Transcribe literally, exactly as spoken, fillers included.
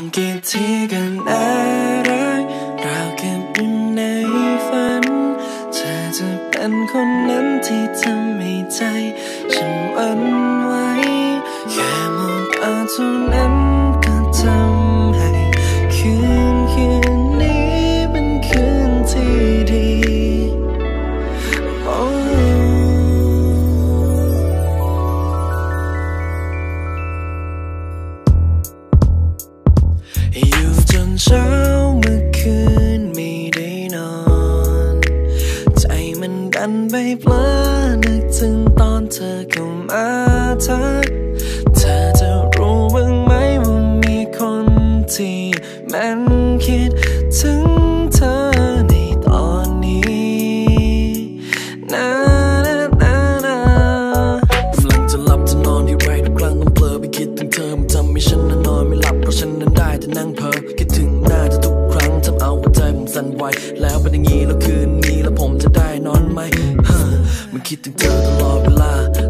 องกี่ทีกันอะไรเราเก็บอยู่ในฝันเธอจะเป็นคนนั้นที่ทำให้ใจฉันหวั่นไหวแค่มองตาเท่านั้นก็ทำให้คืนคืนนี้เป็นคืนที่ดีอยู่จนเช้าเมื่อคืนไม่ได้นอนใจมันดันไปเพลินนึกถึงตอนเธอเข้ามาทักเธอจะรู้บ้างไหมว่ามีคนที่มันคิดถึงเธอในตอนนี้นะนะนะนะกำลังจะหลับจะนอนที่ไรทุกครั้งต้องเผลอไปคิดถึงเธอมันทำให้ฉันนอนไม่หลับเพราะฉันนั้นได้แต่นั่งเพ้อคิดถึงหน้าเธอทุกครั้งทำเอาหัวใจผมสั่นไหวแล้วเป็นอย่างนี้แล้วคืนนี้แล้วผมจะได้นอนไหมมันคิดถึงเธอตลอดเวลา